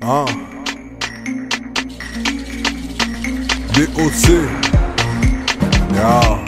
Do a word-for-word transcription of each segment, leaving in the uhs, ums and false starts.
Ah. D O C. Yeah.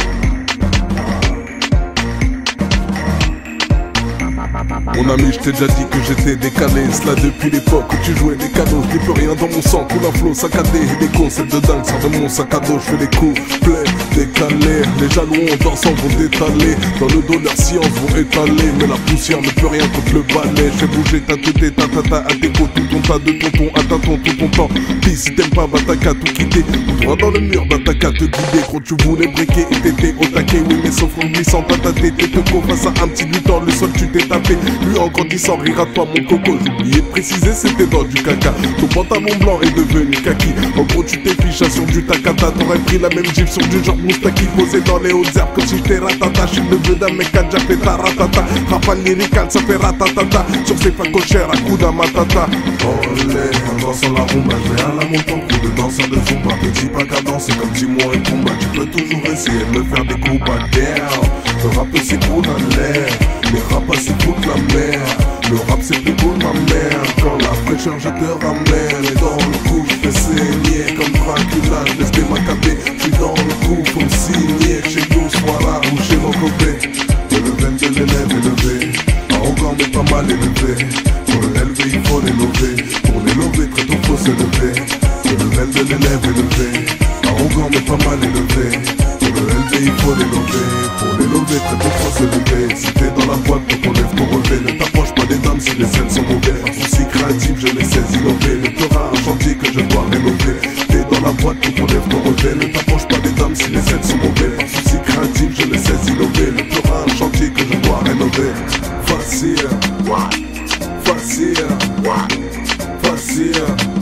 Mon ami, je t'ai déjà dit que j'étais décalé. Cela depuis l'époque où tu jouais des cadeaux. Je dis plus rien dans mon sang, coule un flot saccadé. Et des concepts de dingue sortent de mon sac à dos. Je fais des coups pleins, décalés. Les jaloux on danse vont détaler. Dans le dos leurs sciences vont étaler. Mais la poussière ne peut rien contre le balai. Je fais bouger ta tête, ta tata à tes côtes. Tout ton tas de tonton à tâton, tout ton temps. Puis si t'aimes pas, bah t'as qu'à tout quitter. Droit dans le mur, bah t'as qu'à te guider. Gros tu voulais briquer et t'étais au taquet. Oui mais sauf en glissant, t'as ta tête. T'es te face à un petit butin, le sol tu t'es tapé. Lui en grandissant rire à toi mon coco. J'ai oublié de préciser c'était dans du caca. Ton pantalon blanc est devenu kaki. En gros tu t'es fiché sur du takata. T'aurais pris la même gifle sur du genre moustaki. Posé dans les hautes herbes comme si j'étais ratata. Je suis le neveu d'un mec qui a déjà fait ta ratata. Rafale lyrical ça fait ratatata. Sur ses facochères à coups d'un matata. Olé, en dansant la rumba, je vais à la montagne. Coup de danseur de zumba, petit pas qu'à danser comme Timon et Pumba. Tu peux toujours essayer de me faire des coups bas down. Le rap c'est cool dans l'air. Les rapas c'est foutent la mer. Le rap c'est plus cool ma mère. Quand la fraîcheur je te ramène. Et dans le coup je fais saigner. Comme Dracula je laisse démacaber. Je suis dans le coup faut me signer. Chez nous voilà ou chez l'encopé. Le level de l'élève élevé. Arrogant mais pas mal élevé. Pour le élever il faut l'élever. Pour l'élever très tôt faut se lever. Le level de l'élève élevé. Arrogant mais pas mal élevé. Pour le élever il faut l'élever. Pour l'élever très tôt faut se lever. Si t'es dans la boîte faut qu'on lève ton relevé. Ne t'approche pas des dames si les scènes sont mauvaises. Un souci créatif je les sais innover. Le terrain un chantier que je dois rénover. T'es dans la boîte faut qu'on lève ton relevé. Ne t'approche pas des dames si les scènes sont mauvaises. Un souci créatif je les sais innover. Le terrain un chantier que je dois rénover. Facile, facile, facile.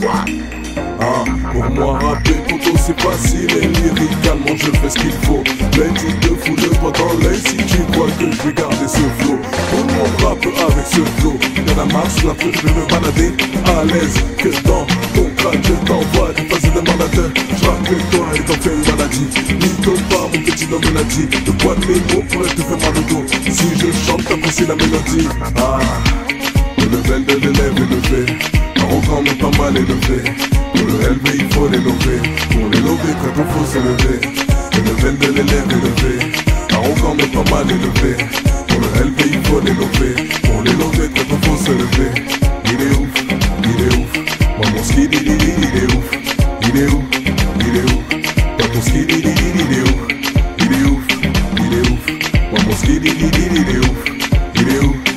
Ah, pour moi rapper photo c'est facile et lyricalement je fais ce qu'il faut. Mais tu te fous de toi dans l'œil si tu crois que je vais garder ce flow. Tout le monde rappe avec ce flow. Y'en a marre sur la feu, je vais me balader à l'aise que dans ton crâne je t'envoie des phases de malade. Je rappelle toi et t'en fais une maladie. Mytho pas mon petit homme l'a dit. Le poids de mes mots pourrait te faire mal au dos. Si je chante t'apprécies la mélodie. Ah, le level de l'élève élevé. Arrogant mais pas mal élevé. Pour le élever il faut l'élever. Pour l'élever quand il faut se lever. Le level de l'élève élevé. Arrogant mais pas mal élevé. Pour le élever il faut l'élever. Pour l'élever quand il faut se lever. Il est ouf, il est ouf. Moi mon ski il est ouf. Il est ouf, il est ouf. Toi ton ski il est ouf. Il est ouf, il est ouf. Moi mon ski il est ouf. Il est ouf.